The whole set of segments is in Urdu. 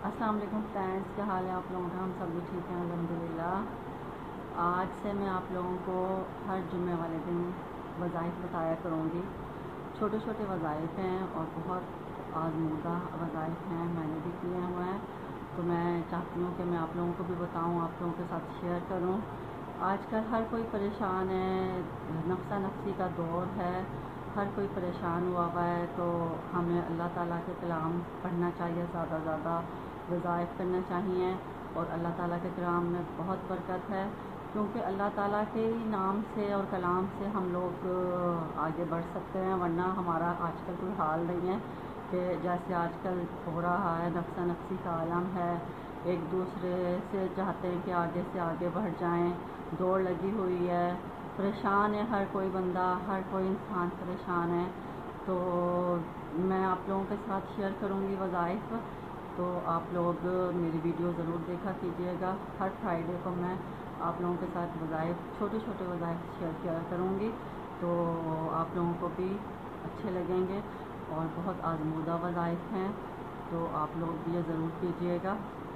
السلام علیکم فرینڈس، کیا حال ہے آپ لوگوں کا؟ ہم سب بھی ٹھیک ہیں الحمدللہ۔ آج سے میں آپ لوگوں کو ہر جمعے والے دن وظائف بتایا کروں گی۔ چھوٹے چھوٹے وظائف ہیں اور بہت آزمودہ وظائف ہیں، میں نے بھی کیے ہوئے ہیں، تو میں چاہتی ہوں کہ میں آپ لوگوں کو بھی بتاؤں، آپ لوگوں کے ساتھ شیئر کروں۔ آج کل ہر کوئی پریشان ہے، نفسا نفسی کا دور ہے، ہر کوئی پریشان ہوا ہے، تو ہمیں اللہ تعالیٰ کے کلام پڑھنا چاہیے، زیادہ زیادہ وظائف کرنا چاہیے، اور اللہ تعالیٰ کے کلام میں بہت برکت ہے، کیونکہ اللہ تعالیٰ کے ہی نام سے اور کلام سے ہم لوگ آگے بڑھ سکتے ہیں، ورنہ ہمارا آج کل کوئی حال نہیں ہے کہ جیسے آج کل ہو رہا ہے، نفسا نفسی کا عالم ہے، ایک دوسرے سے چاہتے ہیں کہ آگے سے آگے بڑھ جائیں، دوڑ لگی ہوئی ہے، پریشان ہے ہر کوئی بندہ، ہر کوئی انسان پریشان ہے۔ تو میں آپ لوگوں کے ساتھ شیئر کروں گی وظائف، تو آپ لوگ میری ویڈیو ضرور دیکھا کیجیے گا۔ ہر فرائیڈے کو میں آپ لوگوں کے ساتھ وظائف، چھوٹے چھوٹے وظائف شیئر کیا کروں گی، تو آپ لوگوں کو بھی اچھے لگیں گے، اور بہت آزمودہ وظائف ہیں، تو آپ لوگ بھی یہ ضرور کیجیے گا۔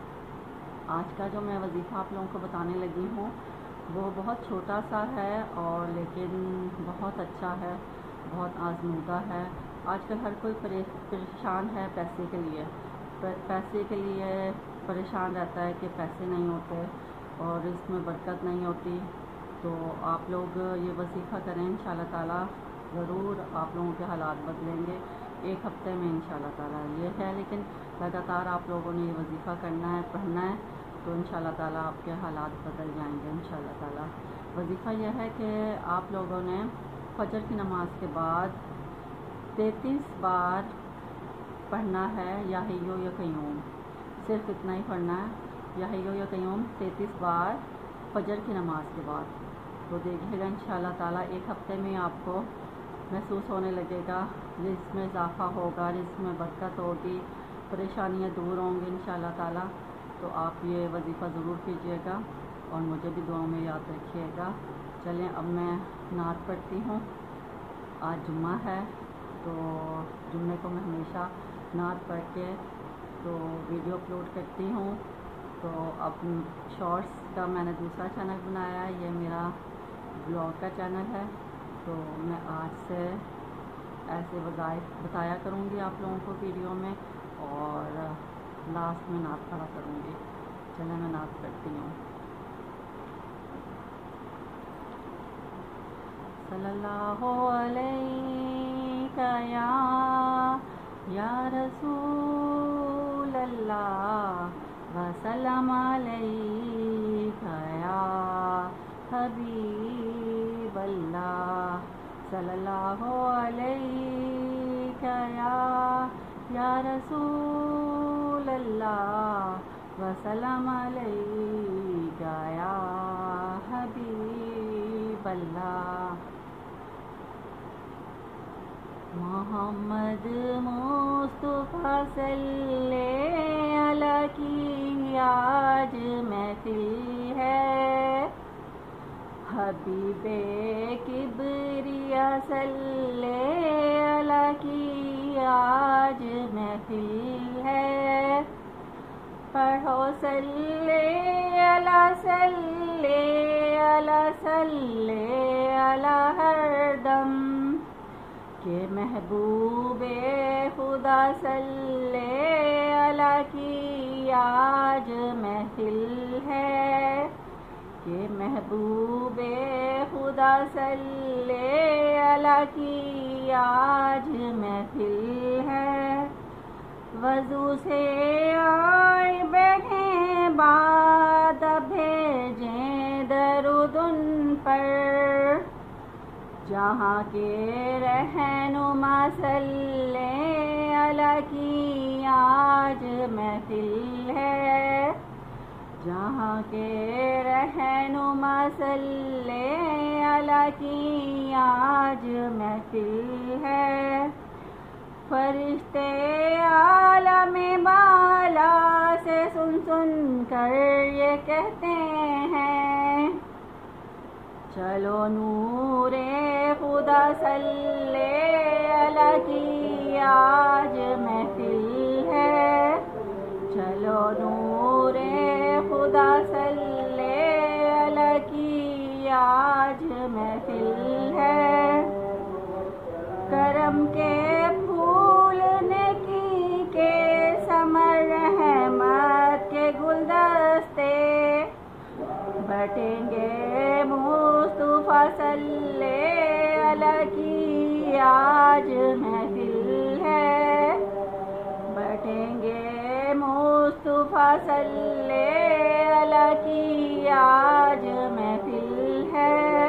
آج کا جو میں وظیفہ آپ لوگوں کو بتانے لگی ہوں وہ بہت چھوٹا سا ہے، اور لیکن بہت اچھا ہے، بہت آزمودہ ہے۔ آج کل ہر کوئی پریشان ہے پیسے کے لیے، پیسے کے لیے پریشان رہتا ہے کہ پیسے نہیں ہوتے اور اس میں برکت نہیں ہوتی، تو آپ لوگ یہ وظیفہ کریں، انشاءاللہ تعالیٰ ضرور آپ لوگوں کے حالات بدلیں گے۔ ایک ہفتے میں انشاءاللہ تعالیٰ یہ ہے، لیکن لگاتار آپ لوگوں نے یہ وظیفہ کرنا ہے، پڑھنا ہے، تو انشاءاللہ تعالیٰ آپ کے حالات بدل جائیں گے انشاءاللہ تعالیٰ۔ وظیفہ یہ ہے کہ آپ لوگوں نے فجر کی نماز کے بعد 33 بار پڑھنا ہے یا حیو یا قیوم، صرف اتنا ہی پڑھنا ہے، یا حیو یا قیوم 33 بار فجر کی نماز کے بعد۔ تو دیکھیے گا انشاءاللہ تعالیٰ ایک ہفتے میں آپ کو محسوس ہونے لگے گا، رزق میں اضافہ ہوگا، رزق میں برکت ہوگی، پریشانیاں دور ہوں گی انشاءاللہ تعالیٰ۔ تو آپ یہ وظیفہ ضرور کیجیے گا اور مجھے بھی دعاؤں میں یاد رکھیے گا۔ چلیں اب میں نعت پڑھتی ہوں۔ آج جمعہ ہے، تو جمعے کو میں ہمیشہ نعت پڑھ کے تو ویڈیو اپلوڈ کرتی ہوں، تو اب شارٹس کا میں نے دوسرا چینل بنایا ہے، یہ میرا بلاگ کا چینل ہے، تو میں آج سے ایسے وظائف بتایا کروں گی آپ لوگوں کو ویڈیو میں، اور لاسٹ میں نعت پڑھا کروں گی۔ چلیں میں نعت پڑھتی ہوں۔ صلی اللہ علیہ یا رسول اللہ، وسلم علیہ یا حبیب اللہ، صلی اللہ علیہ یا رسول اللہ، وسلم علیہ یا حبیب اللہ۔ محمد مصطفیٰ صلی اللہ کی آج محفل ہے، حبیب کبریا صلی اللہ کی آج محفل ہے، پڑھو صلی اللہ صلی اللہ صلی اللہ ہر دم، کہ محبوب خدا صلی اللہ کی آج محفل ہے، کہ محبوب خدا صلی اللہ کی آج محفل ہے، وضو سے آئے بیٹھیں بعد بھیجیں درود ان پر، جہاں کے رہنما صلی اللہ کی آج محفل ہے، جہاں کے رہنما صلی اللہ کی آج محفل ہے، فرشتے عالم بالا سے سن سن کر یہ کہتے ہیں، چلو نور خدا صلی اللہ کی آج محفل ہے، چلو सल्ले अला की आज महफिल है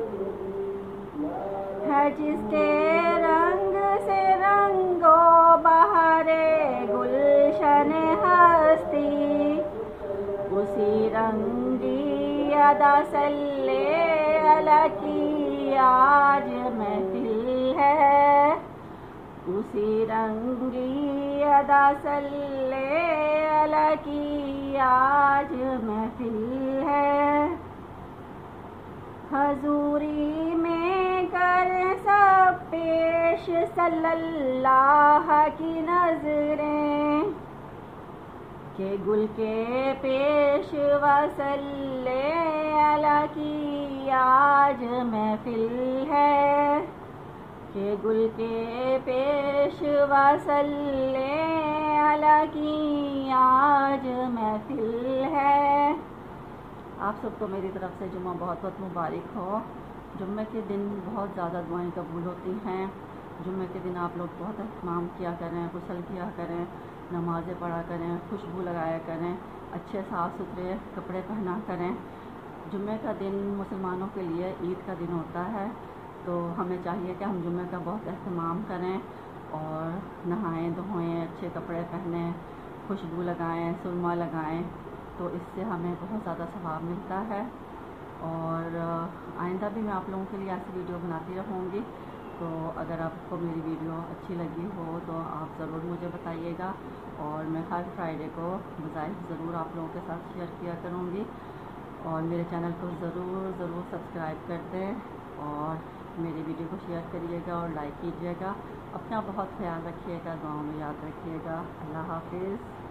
जिसके रंग से रंगो बहारे गुलशन हस्ती उसी रंगी अदा सल्ले अला की आज महफिल है उसी रंगी अदा सल्ले अला की आज महफिल है हजूरी में कर सब पेश सल्लल्लाह की नजरें के गुल के पेश वसल्ले अला की आज महफिल है के गुल के पेश वसल्ले अला की आज महफिल है। आप सबको मेरी तरफ से जुम्मा बहुत बहुत मुबारक हो। जुम्मे के दिन बहुत ज़्यादा दुआएं कबूल होती हैं। जुम्मे के दिन आप लोग बहुत एहतमाम किया करें, गुस्ल किया करें, नमाज़ें पढ़ा करें, खुशबू लगाया करें, अच्छे साफ़ सुथरे कपड़े पहना करें। जुम्मे का दिन मुसलमानों के लिए ईद का दिन होता है, तो हमें चाहिए कि हम जुम्मे का बहुत एहतमाम करें और नहाएं धोएं, अच्छे कपड़े पहनें, खुशबू लगाएं, सुरमा लगाएं, तो इससे हमें बहुत ज़्यादा सवाब मिलता है। और आइंदा भी मैं आप लोगों के लिए ऐसी वीडियो बनाती रहूँगी। तो अगर आपको मेरी वीडियो अच्छी लगी हो तो आप ज़रूर मुझे बताइएगा, और मैं हर फ्राइडे को बज़ाहिर ज़रूर आप लोगों के साथ शेयर किया करूँगी। और मेरे चैनल को ज़रूर सब्सक्राइब कर दें और मेरी वीडियो को शेयर करिएगा और लाइक कीजिएगा। अपना बहुत ख्याल रखिएगा, दुआओं में याद रखिएगा। अल्लाह हाफिज़।